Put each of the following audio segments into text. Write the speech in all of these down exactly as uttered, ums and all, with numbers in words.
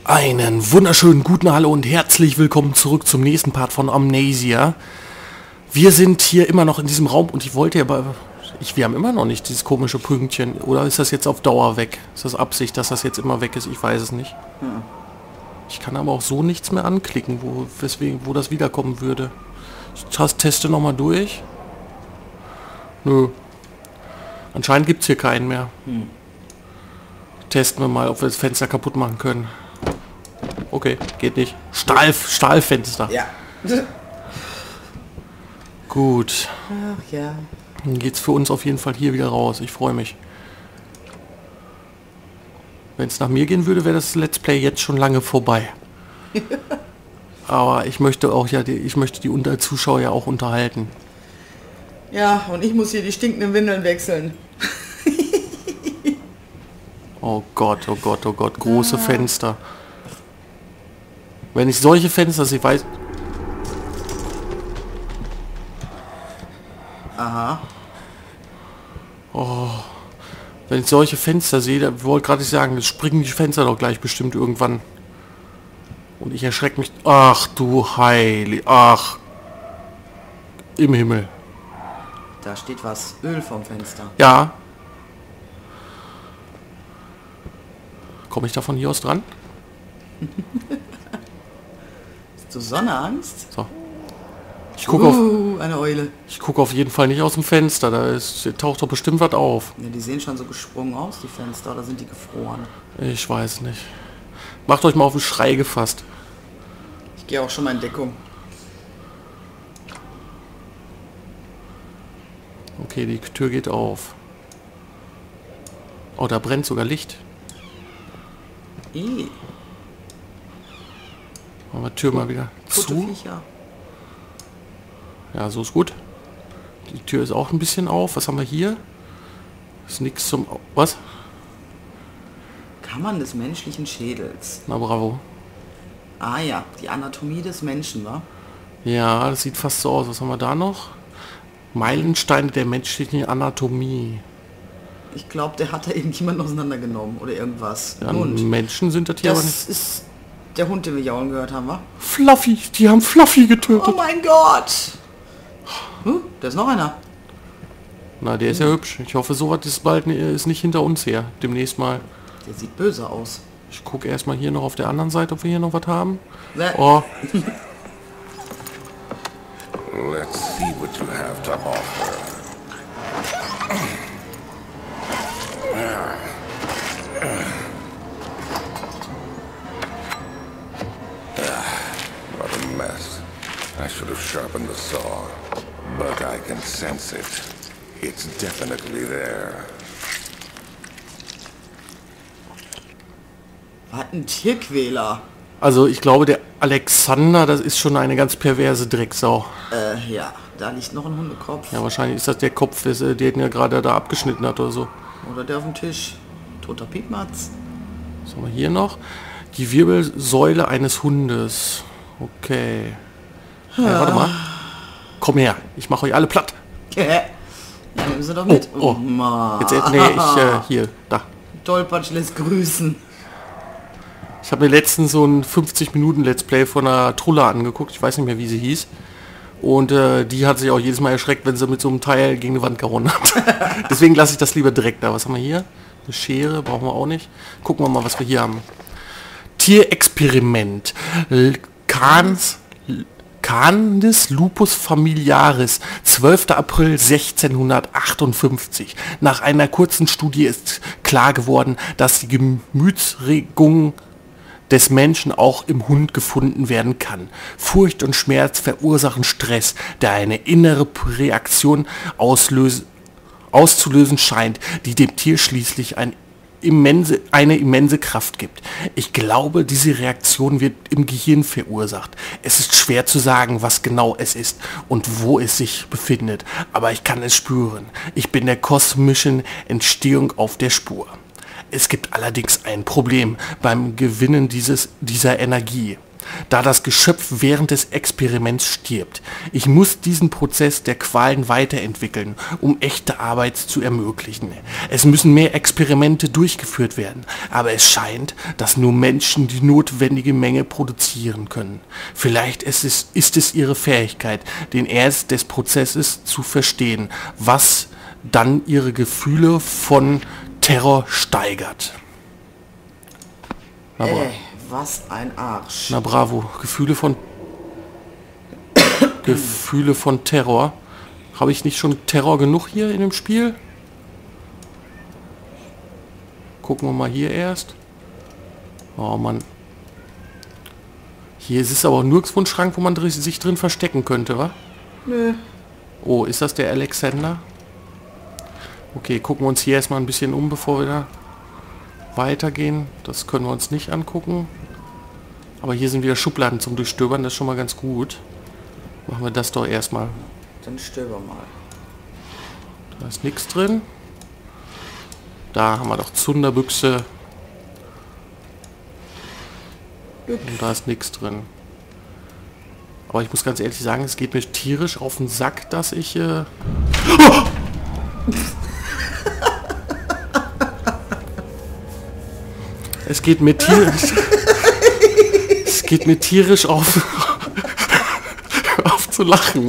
Einen wunderschönen guten Hallo und herzlich willkommen zurück zum nächsten Part von Amnesia. Wir sind hier immer noch in diesem Raum und ich wollte aber... Ich, wir haben immer noch nicht dieses komische Pünktchen. Oder ist das jetzt auf Dauer weg? Ist das Absicht, dass das jetzt immer weg ist? Ich weiß es nicht. Ja. Ich kann aber auch so nichts mehr anklicken, wo, weswegen, wo das wiederkommen würde. Ich teste nochmal durch. Nö. Anscheinend gibt es hier keinen mehr. Hm. Testen wir mal, ob wir das Fenster kaputt machen können. Okay, geht nicht. Stahl, Stahlfenster. Ja. Gut. Ach ja. Dann geht's für uns auf jeden Fall hier wieder raus. Ich freue mich. Wenn es nach mir gehen würde, wäre das Let's Play jetzt schon lange vorbei. Aber ich möchte auch ja, die, ich möchte die unter Zuschauer ja auch unterhalten. Ja, und ich muss hier die stinkenden Windeln wechseln. Oh Gott, oh Gott, oh Gott, große ah. Fenster. Wenn ich solche Fenster sehe, weiß... Aha. Oh, wenn ich solche Fenster sehe, da wollte gerade sagen, das springen die Fenster doch gleich bestimmt irgendwann. Und ich erschrecke mich... Ach du Heilig... Ach. Im Himmel. Da steht was. Öl vom Fenster. Ja. Komme ich da von hier aus dran? Hast du Sonneangst? So. Ich gucke uh, auf... eine Eule. Ich gucke auf jeden Fall nicht aus dem Fenster. Da ist, taucht doch bestimmt was auf. Ja, die sehen schon so gesprungen aus, die Fenster. Oder sind die gefroren? Ich weiß nicht. Macht euch mal auf den Schrei gefasst. Ich gehe auch schon mal in Deckung. Okay, die Tür geht auf. Oh, da brennt sogar Licht. E. Machen wir die Tür mal wieder zu. Ja, so ist gut. Die Tür ist auch ein bisschen auf. Was haben wir hier? Ist nichts zum... Was? Kammern des menschlichen Schädels. Na bravo. Ah ja, die Anatomie des Menschen, wa? Ja, das sieht fast so aus. Was haben wir da noch? Meilensteine der menschlichen Anatomie. Ich glaube, der hat da irgendjemand auseinandergenommen oder irgendwas. Ja, Menschen sind das hier das aber nicht. Ist der Hund, den wir jaulen gehört haben, wa? Fluffy, die haben Fluffy getötet. Oh mein Gott! Huh, da ist noch einer. Na, der ist ja hübsch. Ich hoffe, sowas ist bald ist nicht hinter uns her. Demnächst mal. Der sieht böse aus. Ich gucke erstmal hier noch auf der anderen Seite, ob wir hier noch was haben. Bäh. Oh. Let's see what you have to offer. What a mess. I should have sharpened the saw, but I can sense it. It's definitely there. Was ein Tierquäler. Also ich glaube, der Alexander, das ist schon eine ganz perverse Drecksau. Äh, ja, da liegt noch ein Hundekopf. Ja, wahrscheinlich ist das der Kopf, der den ja gerade da abgeschnitten hat oder so. Oder der auf dem Tisch. Toter Piepmatz. Was haben wir hier noch? Die Wirbelsäule eines Hundes. Okay. Ja. Ja, warte mal. Komm her, ich mache euch alle platt. Ja, nehmen Sie doch mit. Oh, oh. Jetzt, nee, ich, äh, hier, da. Tollpatsch lässt grüßen. Ich habe mir letztens so ein fünfzig Minuten Let's Play von einer Trulla angeguckt. Ich weiß nicht mehr, wie sie hieß. Und äh, die hat sich auch jedes Mal erschreckt, wenn sie mit so einem Teil gegen die Wand gehauen hat. Deswegen lasse ich das lieber direkt da. Was haben wir hier? Eine Schere, brauchen wir auch nicht. Gucken wir mal, was wir hier haben. Tierexperiment. Canis, Canis lupus familiaris. zwölfter April sechzehnhundertachtundfünfzig. Nach einer kurzen Studie ist klar geworden, dass die Gemütsregung des Menschen auch im Hund gefunden werden kann. Furcht und Schmerz verursachen Stress, der eine innere Reaktion auslösen, auszulösen scheint, die dem Tier schließlich ein immense, eine immense Kraft gibt. Ich glaube, diese Reaktion wird im Gehirn verursacht. Es ist schwer zu sagen, was genau es ist und wo es sich befindet, aber ich kann es spüren. Ich bin der kosmischen Entstehung auf der Spur. Es gibt allerdings ein Problem beim Gewinnen dieses, dieser Energie. da das Geschöpf während des Experiments stirbt. Ich muss diesen Prozess der Qualen weiterentwickeln, um echte Arbeit zu ermöglichen. Es müssen mehr Experimente durchgeführt werden, aber es scheint, dass nur Menschen die notwendige Menge produzieren können. Vielleicht ist es, ist es ihre Fähigkeit, den Ernst des Prozesses zu verstehen, was dann ihre Gefühle von Terror steigert. Na, bra Ey, was ein Arsch. na bravo, Gefühle von Gefühle von Terror. Habe ich nicht schon Terror genug hier in dem Spiel? Gucken wir mal hier erst. Oh Mann. Hier ist es aber nirgendwo ein Schrank, wo man dr- sich drin verstecken könnte, wa? Nö. Oh, ist das der Alexander? Okay, gucken wir uns hier erstmal ein bisschen um, bevor wir da weitergehen. Das können wir uns nicht angucken. Aber hier sind wieder Schubladen zum Durchstöbern, das ist schon mal ganz gut. Machen wir das doch erstmal. Dann stöber mal. Da ist nichts drin. Da haben wir doch Zunderbüchse. Und da ist nichts drin. Aber ich muss ganz ehrlich sagen, es geht mir tierisch auf den Sack, dass ich... Äh es geht mir tierisch... es geht mir tierisch auf... auf zu lachen.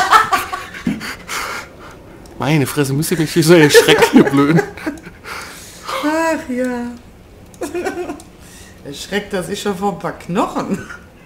Meine Fresse, müsst ihr mich hier so erschrecken, ihr Blöden. Ach ja. Erschreckt das ich schon vor ein paar Knochen.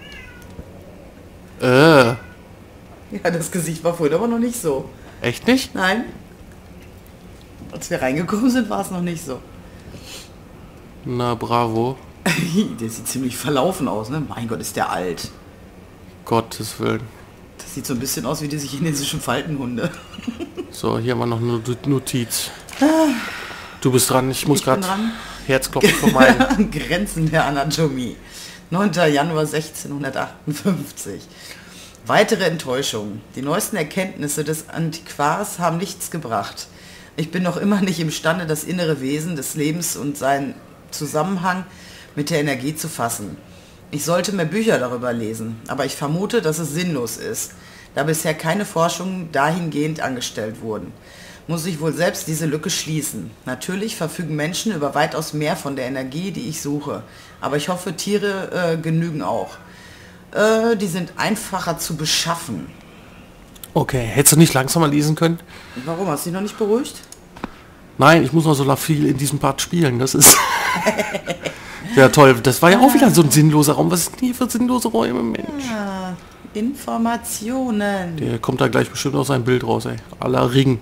Äh, Ja, das Gesicht war vorhin aber noch nicht so. echt nicht? Nein. Als wir reingekommen sind, war es noch nicht so. Na, bravo. Der sieht ziemlich verlaufen aus, ne? Mein Gott, ist der alt. Gottes Willen. Das sieht so ein bisschen aus wie diese chinesischen Faltenhunde. So, hier haben wir noch eine Notiz. Du bist dran, ich muss Ich bin gerade dran. Herzklopfen vermeiden. Grenzen der Anatomie. neunter Januar sechzehnhundertachtundfünfzig. Weitere Enttäuschung. Die neuesten Erkenntnisse des Antiquars haben nichts gebracht. Ich bin noch immer nicht imstande, das innere Wesen des Lebens und seinen Zusammenhang mit der Energie zu fassen. Ich sollte mehr Bücher darüber lesen, aber ich vermute, dass es sinnlos ist, da bisher keine Forschungen dahingehend angestellt wurden. Muss ich wohl selbst diese Lücke schließen. Natürlich verfügen Menschen über weitaus mehr von der Energie, die ich suche. Aber ich hoffe, Tiere äh, genügen auch. Äh, die sind einfacher zu beschaffen. Okay, hättest du nicht langsamer lesen können? Warum? Hast du dich noch nicht beruhigt? Nein, ich muss noch so viel in diesem Part spielen. Das ist... ja, toll. Das war ja auch wieder so ein sinnloser Raum. Was sind denn hier für sinnlose Räume, Mensch? Ah, Informationen. Der kommt da gleich bestimmt aus seinem Bild raus, ey. Aller Ring.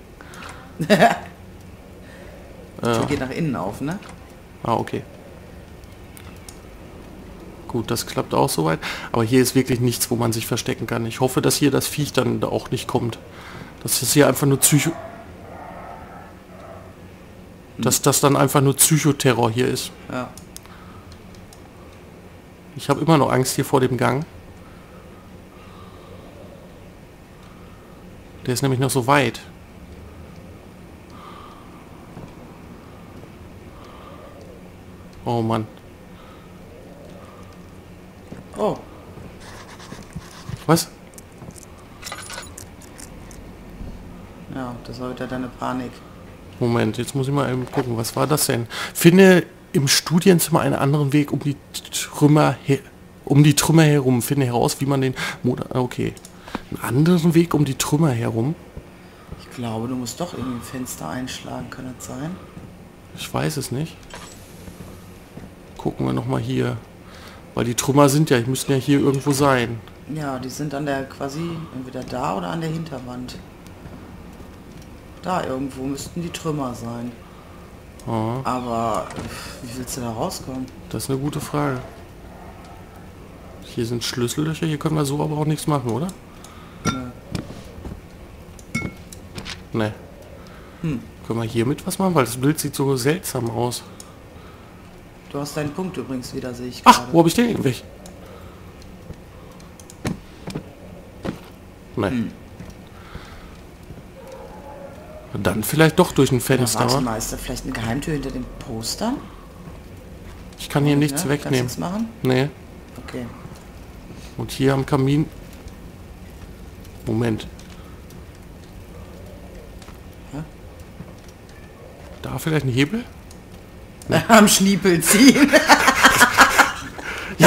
Die geht nach innen auf, ne? Ah, okay. Gut, das klappt auch soweit. Aber hier ist wirklich nichts, wo man sich verstecken kann. Ich hoffe, dass hier das Viech dann da auch nicht kommt. Dass das hier einfach nur Psycho... Dass das dann einfach nur Psychoterror hier ist. Ja. Ich habe immer noch Angst hier vor dem Gang. Der ist nämlich noch so weit. Oh Mann. Oh, Was? ja, das war wieder deine Panik. Moment, jetzt muss ich mal eben gucken. Was war das denn? Finde im Studienzimmer einen anderen Weg um die Trümmer her um die Trümmer herum. Finde heraus, wie man den Motor... Okay. Einen anderen Weg um die Trümmer herum? Ich glaube, du musst doch irgendwie ein Fenster einschlagen, kann das sein? Ich weiß es nicht. Gucken wir noch mal hier. Weil die Trümmer sind ja, die müssten ja hier irgendwo sein. Ja, die sind an der quasi entweder da oder an der Hinterwand. Da irgendwo müssten die Trümmer sein. Ah, Aber äh, wie willst du da rauskommen? das ist eine gute Frage. Hier sind Schlüssellöcher, hier können wir so aber auch nichts machen, oder? Nö. Ne. Hm. Können wir hiermit was machen? Weil das Bild sieht so seltsam aus. Du hast deinen Punkt übrigens wieder, sehe ich Ach, gerade. wo habe ich den denn weg? Ne. Hm. Dann vielleicht doch durch ein Ja, Fenster. warte wa? mal, ist da vielleicht eine Geheimtür hinter den Postern? Ich kann hier nichts Ne? wegnehmen. Kannst du das machen? Nee. Okay. Und hier am Kamin... Moment. Hä? Da vielleicht ein Hebel? Am Schniepel ziehen. Ja!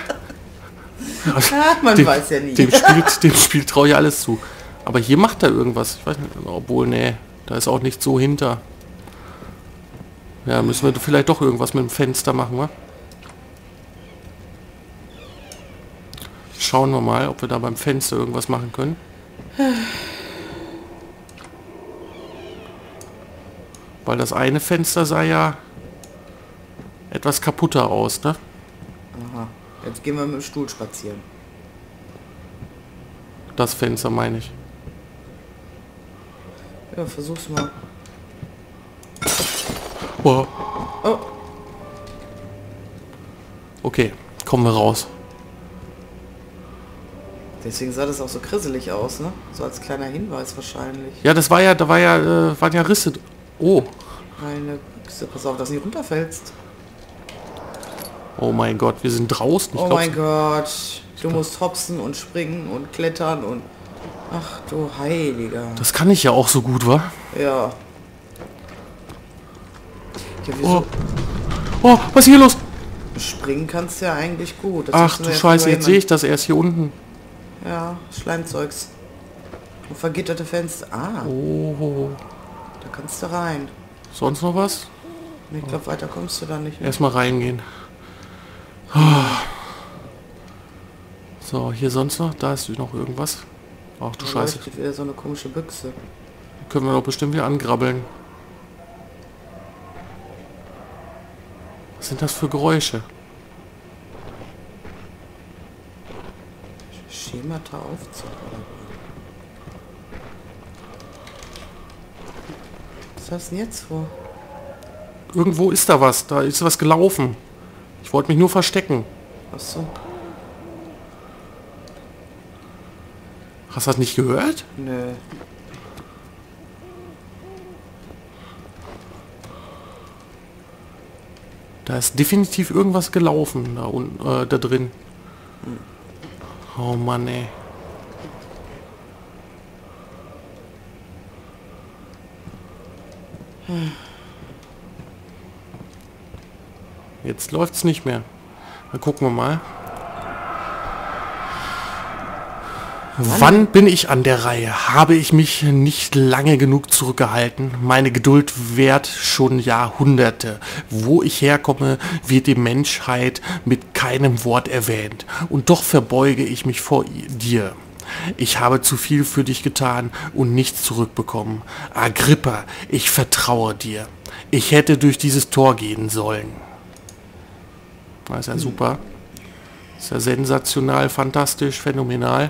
Ja, man dem, weiß ja nie. Dem Spiel, dem Spiel traue ich alles zu. Aber hier macht er irgendwas. Ich weiß nicht, obwohl, nee, da ist auch nicht so hinter. Ja, müssen wir vielleicht doch irgendwas mit dem Fenster machen, wa? Schauen wir mal, ob wir da beim Fenster irgendwas machen können. Weil das eine Fenster sah ja etwas kaputter aus, ne? Aha. Jetzt gehen wir mit dem Stuhl spazieren. Das Fenster meine ich. Ja, versuch's mal. Oh. Oh. Okay, kommen wir raus. Deswegen sah das auch so krisselig aus, ne? So als kleiner Hinweis wahrscheinlich. Ja, das war ja, da war ja, äh, waren ja Risse. Oh. Meine Büchse, pass auf, dass du nicht runterfällst. Oh mein Gott, wir sind draußen. Ich Oh glaub, mein Gott. Du musst hopsen und springen und klettern und... Ach du Heiliger. das kann ich ja auch so gut, wa? Ja. Ja, Oh. wieso? Oh, was ist hier los? Springen kannst du ja eigentlich gut. Das Ach müssen du wir ja Scheiße, früher jetzt sehe ich das erst hier unten. Ja, Schleimzeugs. Und vergitterte Fenster. Ah, Oh. da kannst du rein. Sonst noch was? Ich glaube, weiter kommst du da nicht. Ne? Erstmal reingehen. So, hier sonst noch? Da ist noch irgendwas. Ach du Da Scheiße. leuchtet wieder so eine komische Büchse. Können wir doch bestimmt wieder angrabbeln. Was sind das für Geräusche? Schemata aufzug. Was hast du denn jetzt vor? Irgendwo ist da was. Da ist was gelaufen. Ich wollte mich nur verstecken. Achso. Hast du das nicht gehört? Nö. Da ist definitiv irgendwas gelaufen da unten, äh, da drin. Oh Mann, ey. Jetzt läuft's nicht mehr. Dann gucken wir mal. Wann bin ich an der Reihe? Habe ich mich nicht lange genug zurückgehalten? Meine Geduld währt schon Jahrhunderte. Wo ich herkomme, wird die Menschheit mit keinem Wort erwähnt. Und doch verbeuge ich mich vor dir. Ich habe zu viel für dich getan und nichts zurückbekommen. Agrippa, ich vertraue dir. Ich hätte durch dieses Tor gehen sollen. Das ist ja super. Das ist ja sensational, fantastisch, phänomenal.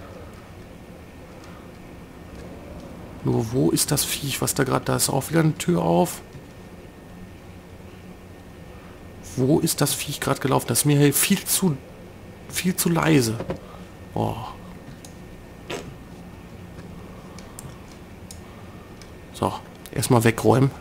Nur wo ist das Viech, was da gerade... Da ist auch wieder eine Tür auf. Wo ist das Viech gerade gelaufen? Das ist mir hier viel zu... viel zu leise. Oh. So, erstmal wegräumen.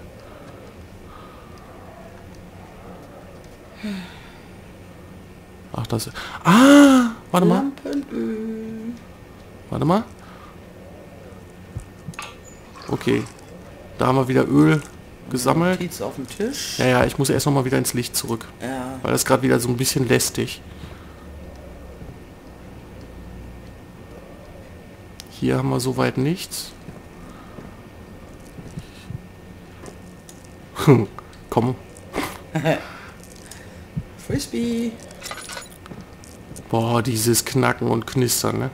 Ach, das... Ah! Warte mal. Lampenöl. Warte mal. Okay. Da haben wir wieder Öl gesammelt. Notiz auf dem Tisch. Ja, ja, ich muss erst noch mal wieder ins Licht zurück. Ja. Weil das gerade wieder so ein bisschen lästig. Hier haben wir soweit nichts. Komm. Frisbee. Boah, dieses Knacken und Knistern, ne?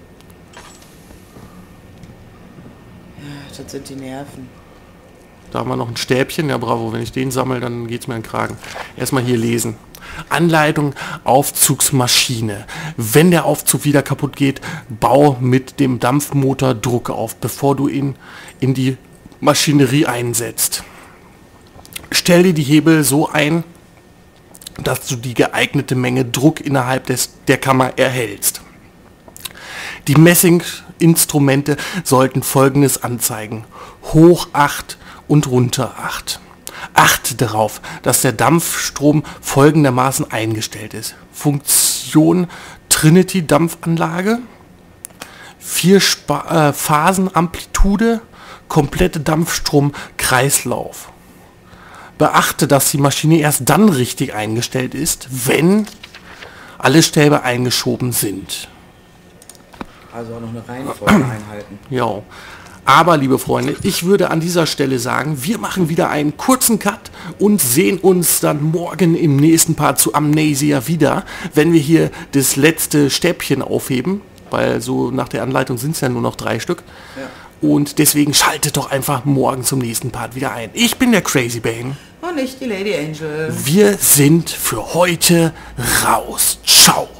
Das sind die Nerven. Da haben wir noch ein Stäbchen. Ja, bravo. Wenn ich den sammle, dann geht's mir an den Kragen. Erstmal hier lesen. Anleitung Aufzugsmaschine. Wenn der Aufzug wieder kaputt geht, bau mit dem Dampfmotor Druck auf, bevor du ihn in die Maschinerie einsetzt. Stell dir die Hebel so ein, dass du die geeignete Menge Druck innerhalb des, der Kammer erhältst. Die Messinginstrumente sollten Folgendes anzeigen: Hoch acht und runter acht. Achte darauf, dass der Dampfstrom folgendermaßen eingestellt ist. Funktion Trinity-Dampfanlage, vier Spa äh, Phasen Amplitude, komplette Dampfstrom-Kreislauf. Beachte, dass die Maschine erst dann richtig eingestellt ist, wenn alle Stäbe eingeschoben sind. Also auch noch eine Reihenfolge einhalten. Ja. Aber, liebe Freunde, ich würde an dieser Stelle sagen, wir machen wieder einen kurzen Cut und sehen uns dann morgen im nächsten Part zu Amnesia wieder, wenn wir hier das letzte Stäbchen aufheben, weil so nach der Anleitung sind es ja nur noch drei Stück. Ja. Und deswegen schaltet doch einfach morgen zum nächsten Part wieder ein. Ich bin der Crazy Bane. Und ich die Lady Angel. Wir sind für heute raus. Ciao.